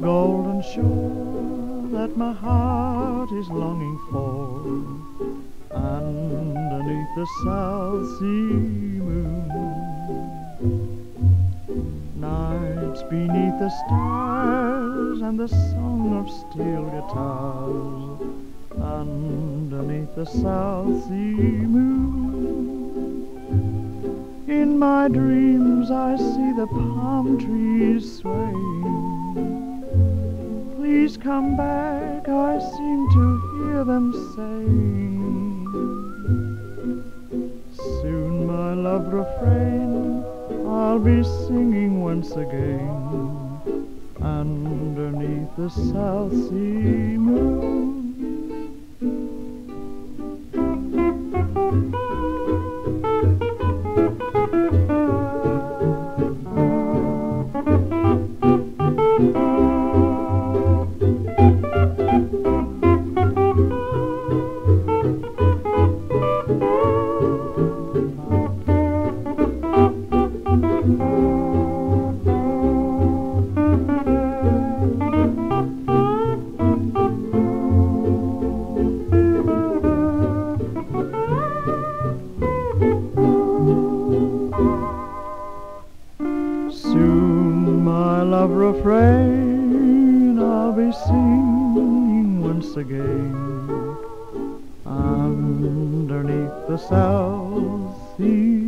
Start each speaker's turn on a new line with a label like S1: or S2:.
S1: golden shore that my heart is longing for, underneath the South Sea moon. Nights beneath the stars and the song of steel guitars, underneath the South Sea moon. In my dreams I see the palm trees swaying. Please come back, I seem to hear them saying. Soon, my love refrain, I'll be singing once again, underneath the South Sea moon. Soon, my love refrain, I'll be singing once again, underneath the South Sea